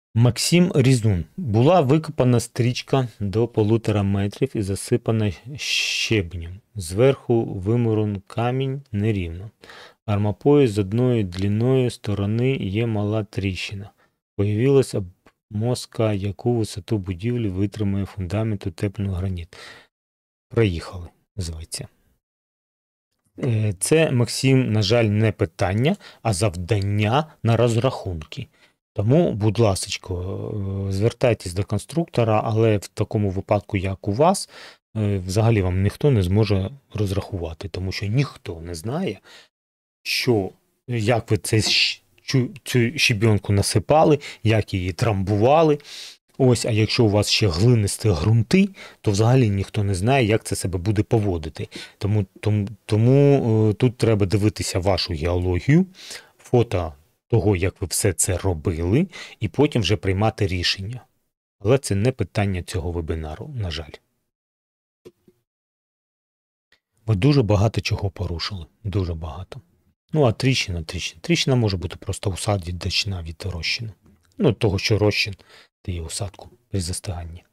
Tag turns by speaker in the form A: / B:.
A: Максим Різун. Була викопана стрічка до 1,5 метрів і засипана щебнем. Зверху вимурон камінь нерівно. Армопояс з одною длиною сторони є мала тріщина. Появилась обмозка, яку висоту будівлі витримує фундамент утеплений граніт. Проїхали, зветься. Це, Максим, на жаль, не питання, а завдання на розрахунки. Тому, будь ласка, звертайтесь до конструктора, але в такому випадку, як у вас, взагалі вам ніхто не зможе розрахувати, тому що ніхто не знає, як ви цю щебенку насипали, як її трамбували. Ось, а якщо у вас ще глинисті ґрунти, то взагалі ніхто не знає, як це себе буде поводити. Тому тут треба дивитися вашу геологію, фото того, як ви все це робили, і потім вже приймати рішення. Але це не питання цього вебінару, на жаль. Ви дуже багато чого порушили. Дуже багато. Ну, а тріщина. Тріщина може бути просто усадочна від розчину. Ну, того, що розчин дає усадку при застиганні.